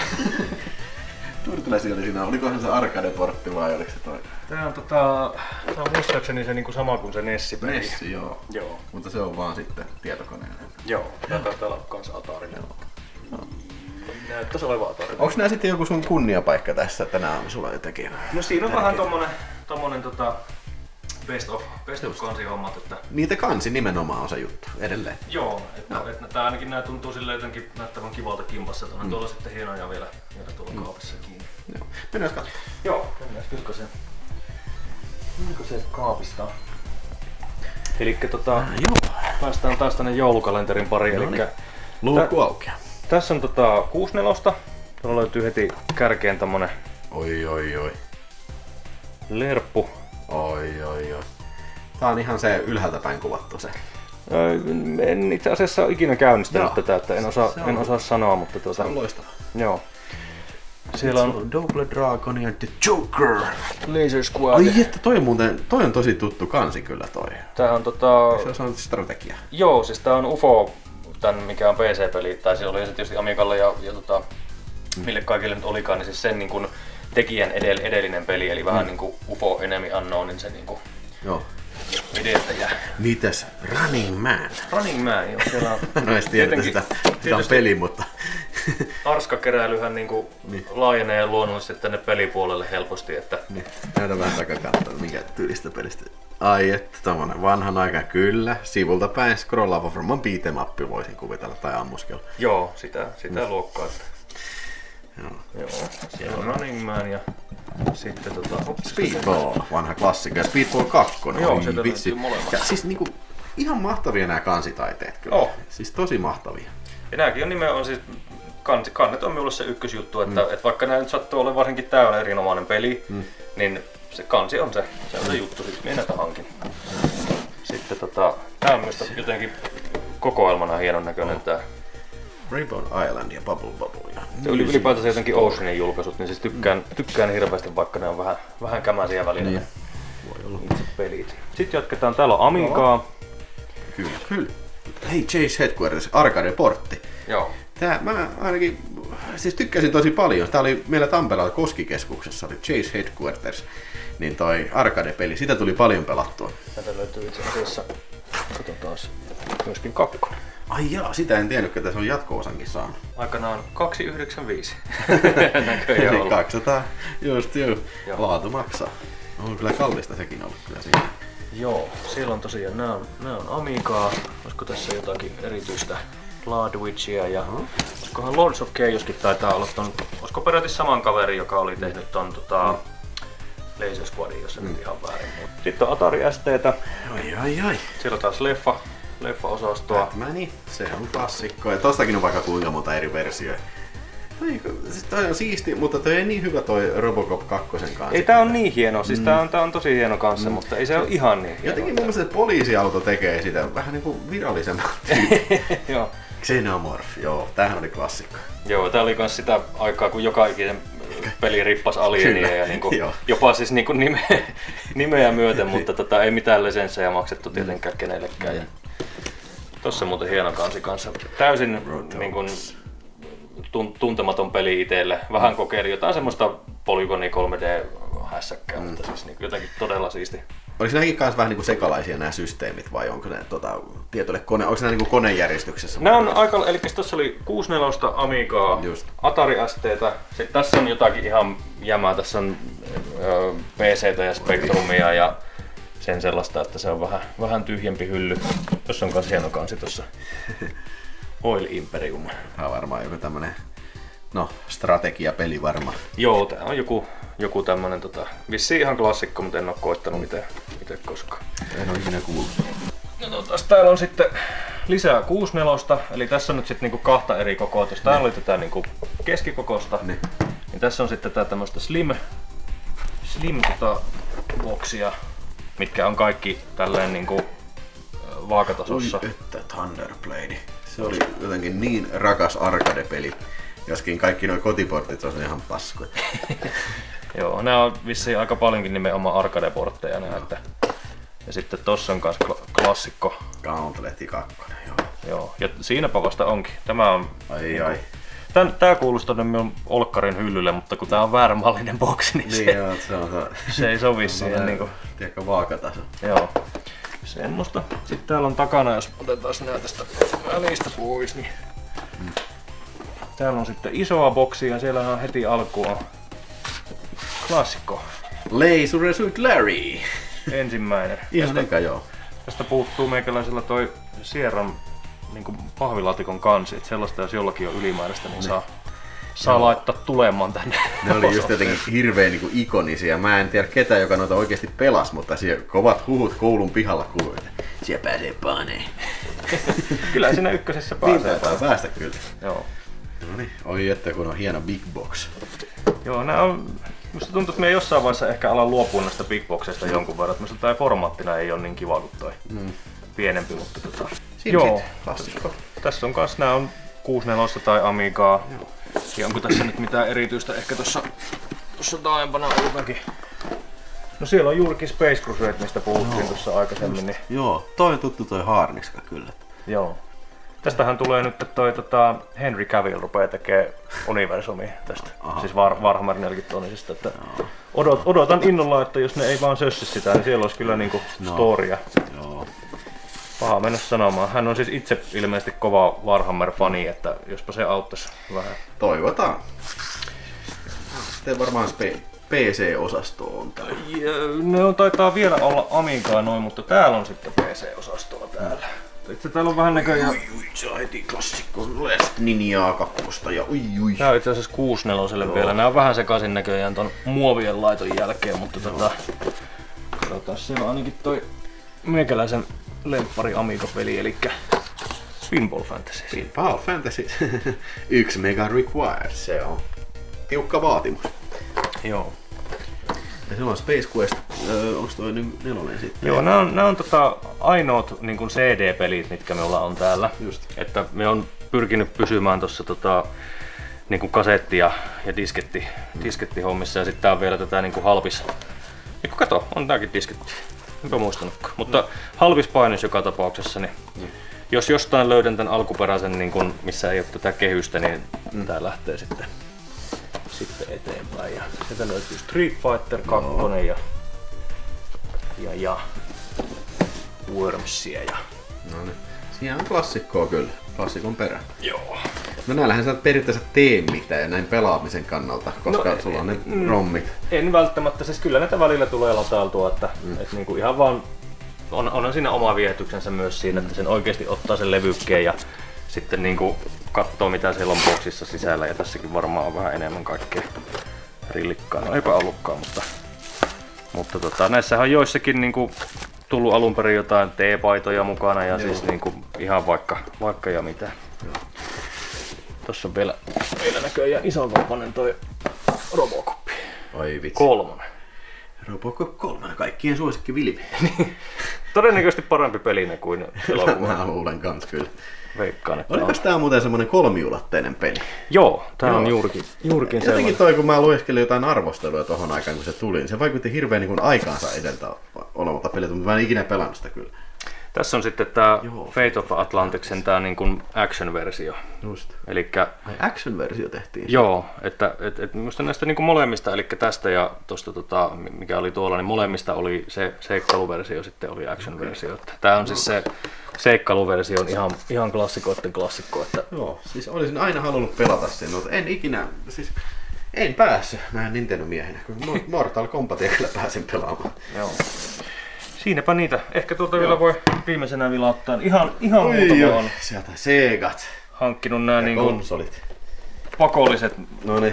Turtlesia oli siinä, olikohan se arcade-portti vai oliko se toi? Tää on tota, tää on muistaakseni se niinku sama kuin se Nessi-peli. Nessi, joo. joo. Mutta se on vaan sitten tietokoneella. Joo, tää taitaa olla kans Atarilla. No. Näyttäis olevan Atarilla. Onks nää sitten joku sun kunniapaikka tässä tänään sulla jotenkin? No siinä on vähän tommonen, tommonen tota... Best of, best of kansihommat. Että... Niitä kansi nimenomaan on se juttu, edelleen. Joo, että, no. että tää ainakin nää tuntuu silleen jotenkin näyttävän kivalta kimpassa, että on mm. tuolla sitten hienoja vielä, vielä tuolla mm. kaapissa kiinni. Joo. Mennään katsomaan. Joo, mennään Vilkoseen. Vilkoseen kaapista. Elikkä tota, äh, joo. päästään taas tänne joulukalenterin pariin. No niin. Luukku aukeaa. Tässä on tota kuusikymmentäneljä. Tuolla löytyy heti kärkeen tommonen oi oi oi lerppu. Oi oi oi. Tää on ihan se ylhäältä päin kuvattu se. En itse asiassa ole ikinä käynnistänyt joo. tätä, että en osaa, en osaa sanoa, mutta tuota... Se on loistava. Joo. Siellä on... on Double Dragon ja The Joker. Laser Squad. Ai että toi on muuten, toi on tosi tuttu kansi kyllä toi. Tää on tota... Se on strategia. Joo, siis tää on U F O, tän mikä on P C-peli, tai se oli se tietysti Amigalle ja, ja tota... Mm. mille kaikille nyt olikaan, niin siis sen niin kun tekijän edell- edellinen peli, eli vähän mm. niin kuin U F O Enemy Unknownin se niinku joo. edeltäjä. Mitäs Running Man? Running Man, joo. Siellä on no ei tiedä sitä, sitä on peli, mutta... Arskakeräilyhän niinku niin. laajenee luonnollisesti tänne pelipuolelle helposti, että... Niin. Näytä vähän takakatsoa, mikä tyylistä pelistä. Ai että tommonen vanhan aika kyllä. Sivulta päin scrollaava varmaan beat em up voisin kuvitella tai ammuskella. Joo, sitä, sitä mm. luokkaa. Että... Joo. Joo. Siellä on Running Man ja sitten tota... Speedball, vanha klassikko. Ja Speedball kaksi. Joo, sieltä löytyy molemmat. Ja siis niinku ihan mahtavia nämä kansitaiteet kyllä. Oh. Siis tosi mahtavia. Ja nääkin on nimenomaan siis... Kansi, kannet on minulle se ykkösjuttu, että, mm. että vaikka nämä nyt sattuu olemaan varsinkin tää on erinomainen peli, mm. niin se kansi on se, se on se juttu, sit minä näitä hankin. Sitten tota, tää on myös jotenkin kokoelmana hienon näköinen oh. tää. Rainbow Island ja Bubble Bubble. Ja yli, ylipäätänsä jotenkin Oceanin julkaisut, niin siis tykkään, tykkään hirveästi, vaikka ne on vähän, vähän kämäisiä välillä niin. Voi olla. Itse pelit. Sitten jatketaan, täällä on Amigaa. No. Kyllä, kyllä. Hei, Chase Headquarters, arcade-portti. Joo. Tää, mä ainakin siis tykkäsin tosi paljon. Tää oli meillä Tampereella Koskikeskuksessa, oli Chase Headquarters, niin toi arcade-peli, sitä tuli paljon pelattua. Tätä löytyy itse asiassa, katsotaan, myöskin kakkonen. Ai jaa, sitä en tiennyt, että se on jatko-osankin saanut. Aikanaan kaksi yhdeksänkymmentäviisi. Eli kaksisataa, just joo. Laatu maksaa. On kyllä kallista sekin ollut kyllä siinä. Joo, siellä on tosiaan, nää on, nää on Amigaa. Olisiko tässä jotakin erityistä Bloodwitchia ja uh-huh. olisikohan Lords of Chaoskin taitaa olla ton, olisiko peräti saman kaveri, joka oli tehnyt ton tota, mm. Laser Squadin, jos se mm. nyt ihan väärin. Sitten on Atari S T:tä. Ai ai ai. Siellä on taas leffa, leffa-osastoa. Batmani, se on klassikko. Ja tostakin on vaikka kuinka monta eri versioita. Toi on siisti, mutta toi ei niin hyvä toi Robocop kakkosen kanssa. Ei tää on niin hieno, siis mm. tää, on, tää on tosi hieno kanssa, mm. mutta ei se ole ihan niin hieno. Jotenkin mun mielestä poliisiauto tekee sitä vähän niinku virallisemman. Joo. Xenomorph, joo, tämähän oli klassikko. Joo, tää oli kans sitä aikaa, kun joka ikinen peli rippas alienia ja niinku, jopa siis niinku nime, nimeä myöten, mutta tota, ei mitään lisenssejä maksettu tietenkään kenellekään. Ja tossa on muuten hieno kansi kanssa. Täysin niinku, tuntematon peli itselle. Vähän kokeili jotain semmoista polygoni kolme D-hässäkkää, mm. mutta siis niin jotenkin todella siisti. Oliko nämäkin kanssa vähän niin kuin sekalaisia nämä systeemit vai onko ne tota, tietoille kone, onko ne niin kuin konejärjestyksessä? Nämä on aika, eli tuossa oli kuusikymmentäneljä Amigaa, just. Atari S T:tä, sitten tässä on jotakin ihan jämää, tässä on ö, P C:tä ja Spectrumia ja sen sellaista, että se on vähän, vähän tyhjempi hylly. Tuossa on kans hieno kansi tuossa. Oil Imperium. Tämä on varmaan joku tämmönen, no, strategiapeli varmaan. Joo, tää on joku, joku tämmönen tota, vissiin ihan klassikko, mutta en oo koittanut ite, ite koskaan. En oo ikinä kuullut. No totas, täällä on sitten lisää kuusikymmentäneljä, eli tässä on nyt sitten niinku kahta eri kokoa. Täällä ne. Oli tätä niinku keskikokosta, ne. Niin tässä on sitten tätä tämmöstä slim, slim tota, boksia, mitkä on kaikki tälleen niinku vaakatasossa. Oi että Thunderblade. Se oli jotenkin niin rakas arcade-peli, joskin kaikki nuo kotiportit on ihan paskuja. Joo, nämä on vissiin aika paljonkin nimenomaan arcade-portteja nää, että. Ja sitten tossa on kans klassikko. Gauntlet kaksi, joo. Joo, ja siinäpä vasta onkin. Tämä on... Ai niin ai. Tän, tää kuuluu tonne minun olkkarin hyllylle, mutta kun tää on vääränmallinen boksi, niin, niin se, joo, se, on se, se ei sovi siihen niinku... Tiedätkö, vaakataso. Joo. Semmosta. Sitten täällä on takana, jos otetaan nää tästä välistä pois, niin... Mm. Täällä on sitten isoa boksia ja siellä on heti alkuun klassikko. Laser Result Larry! Ensimmäinen. Ihan eka joo. Tästä puuttuu meikäläisellä toi Sierran niinku pahvilaatikon kansi, että sellaista jos jollakin on ylimääräistä, niin ne. saa, saa laittaa tulemaan tänne. Ne oli just jotenkin hirveän niinku ikonisia. Mä en tiedä ketä, joka noita oikeesti pelasi, mutta siellä kovat huhut koulun pihalla kuului, että siellä pääsee paneen. Kyllä siinä ykkösessä pääsee. Niin taitaa päästä kyllä. Joo. No niin, oi että kun on hieno big box. Joo, nää on... Musta tuntuu, että me jossain vaiheessa ehkä alan luopua näistä big boxeista jonkun verran. Musta tää formaattina ei ole niin kiva kuin toi mm. pienempi, mutta tota... Joo, klassikko. Tässä on kans, nää on kuusikymmentäneljä tai Amigaa. Joo. Ja onko tässä nyt mitään erityistä ehkä tossa, tossa taaempana on jotakin. No siellä on juurikin Space Crusade, mistä puhuttiin no, tuossa aikaisemmin. Niin... Joo, toi on tuttu toi Harniska kyllä. Joo. Tästähän tulee nyt toi tota, Henry Cavill rupeaa tekemään universumia tästä, aha. Siis War, Warhammer neljäkymmentä. Että odot, odotan innolla, että jos ne ei vaan sössi sitä, niin siellä olisi kyllä niinku no. storia. Joo. Paha mennä sanomaan. Hän on siis itse ilmeisesti kova Warhammer-fani, että jospa se auttaisi vähän. Toivotaan. Sitten varmaan P C-osasto on täällä. Ja, ne on, taitaa vielä olla Amigaa noin, mutta täällä on sitten P C-osastoa täällä. Itse täällä on vähän näköjään... Ui ui, se on heti klassikko Last Ninjaa kakkosta ja ui ui. Tää on itse asiassa kuusikymmentäneljä vielä. Nää on vähän sekaisin näköjään ton muovien laiton jälkeen, mutta tota... Katsotaan, siellä on ainakin toi meikäläisen lemppari Amiga-peli, elikkä Pinball Fantasy. Pinball Fantasy. Yksi mega required, se on tiukka vaatimus. Joo. Ja se on Space Quest, öö, onks toi nyt nelonen sitten? Joo, nää on, nää on tota ainoat niin C D-pelit, mitkä me ollaan on täällä. Just. Että me on pyrkinyt pysymään tossa tota niin kasetti- ja, ja disketti, mm. diskettihommissa ja sitten tää on vielä tätä niin halpis... Eiku kato, on tääkin disketti. Enpä muistanutkaan. Mutta halpis painos joka tapauksessa, niin mm. jos jostain löydän tän alkuperäisen, niin kun, missä ei ole tätä kehystä, niin mm. tää lähtee sitten, sitten eteenpäin. Ja sieltä löytyy Street Fighter kaksi ja, ja, ja Wormsia. Ja... No niin. Siinä on klassikkoa kyllä, klassikon perä. Joo. No näillähän sä periaatteessa tee mitään näin pelaamisen kannalta, koska no, sulla on ne mm, rommit. En välttämättä, siis kyllä näitä välillä tulee latailtua, että mm. et niinku ihan vaan on, onhan siinä oma viehätyksensä myös siinä, että sen oikeasti ottaa sen levykkeen ja sitten niinku katsoo mitä siellä on boksissa sisällä, ja tässäkin varmaan on vähän enemmän kaikkea rillikkaa. No eipä ollutkaan, mutta, mutta tota, näissähän on joissakin niinku tullut alun perin jotain teepaitoja mukana ja Joo. siis niinku ihan vaikka, vaikka ja mitä. Joo. Tossa on vielä, vielä näköjään isonvappainen toi Robocop. Oi vitsi. Kolmonen. Robocop kolmonen, kaikkien suosikki Vilmi. Todennäköisesti parempi pelinä kuin elokuva. Mä luulen kans kyllä. Veikkaan, että Oliko on. tää muuten semmonen kolmiulotteinen peli? Joo, tää Joo. on juurikin, juurikin Jotenkin sellainen. toi, kun mä lueskelin jotain arvosteluja tohon aikaan, kun se tuli, niin se vaikutti hirveän niin kuin aikaansa edeltä olevalta peliltä, mutta mä en ikinä pelannut sitä kyllä. Tässä on sitten tää Joo. Fate of Atlanticsen tää niin kuin action-versio. Just. Elikkä, action-versio tehtiin? Joo, että et, et minusta näistä niin kuin molemmista, eli tästä ja tosta tota, mikä oli tuolla, niin molemmista oli se seikkailuversio, sitten oli action-versio. Okay. Tää on siis se seikkailuversio on ihan, ihan klassikoiden klassikko. Että... Joo, siis olisin aina halunnut pelata sen, mutta en ikinä, siis en päässyt näin Nintendo-miehenä, kun Mortal Kombatia kyllä pääsin pelaamaan. Joo. Siinäpä niitä. Ehkä tuolta vielä voi viimeisenä vilauttaa. Ihan, ihan Oi muutama jo. on Sieltä Segat. hankkinut nää niin kuin pakolliset. Noniin.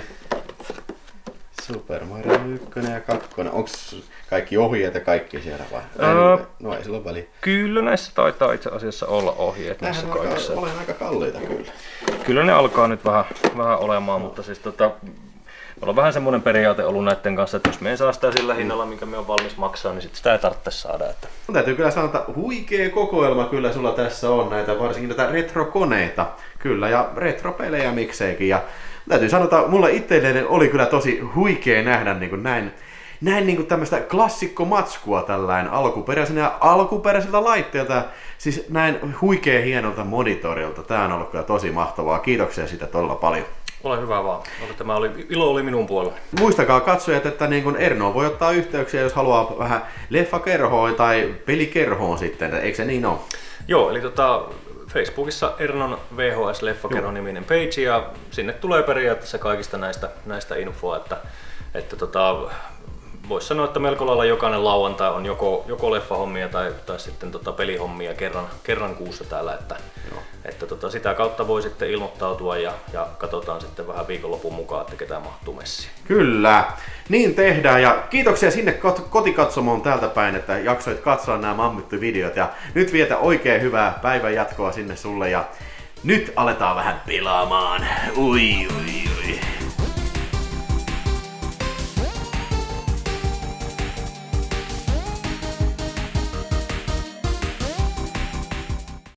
Super Mario yksi ja kaksi. Onks kaikki ohjeet ja kaikki siellä vai? Öö, no ei sillä ole väliä. Kyllä näissä taitaa itse asiassa olla ohjeet näissä kaikissa. Olen aika kalliita kyllä. Kyllä ne alkaa nyt vähän, vähän olemaan, no. mutta siis tota... Meillä on vähän semmoinen periaate ollut näiden kanssa, että jos me ei saa sitä sillä hinnalla, minkä me on valmis maksaa, niin sit sitä ei tarvitse saada. Että... Täytyy kyllä sanoa, että huikea kokoelma kyllä sulla tässä on näitä, varsinkin näitä retrokoneita. Kyllä, ja retropelejä mikseikin. Ja täytyy sanoa, että mulla itselleen oli kyllä tosi huikea nähdä niin kuin näin, näin niin kuin tämmöistä klassikkomatskua tällainen alkuperäisenä ja alkuperäiseltä laitteelta. Siis näin huikea hienolta monitorilta. Tää on ollut kyllä tosi mahtavaa. Kiitoksia siitä todella paljon. Ole hyvä vaan. Tämä oli, ilo oli minun puolella. Muistakaa katsojat, että niin kun Erno voi ottaa yhteyksiä, jos haluaa vähän leffakerhoa tai pelikerhoa sitten. Eikö se niin ole? Joo, eli tota, Facebookissa Ernon V H S-leffakerho-niminen page ja sinne tulee periaatteessa kaikista näistä, näistä infoa. Että, että tota, voisi sanoa, että melko lailla jokainen lauantai on joko, joko leffahommia tai, tai sitten tota pelihommia kerran, kerran kuussa täällä. Että, että tota, sitä kautta voi sitten ilmoittautua ja, ja katsotaan sitten vähän viikonlopun mukaan, että ketä mahtuu messiin. Kyllä, niin tehdään ja kiitoksia sinne kotikatsomoon täältä päin, että jaksoit katsoa nämä Mammuttu-videot ja nyt vietä oikein hyvää päivän jatkoa sinne sulle ja nyt aletaan vähän pelaamaan. Ui, ui, ui.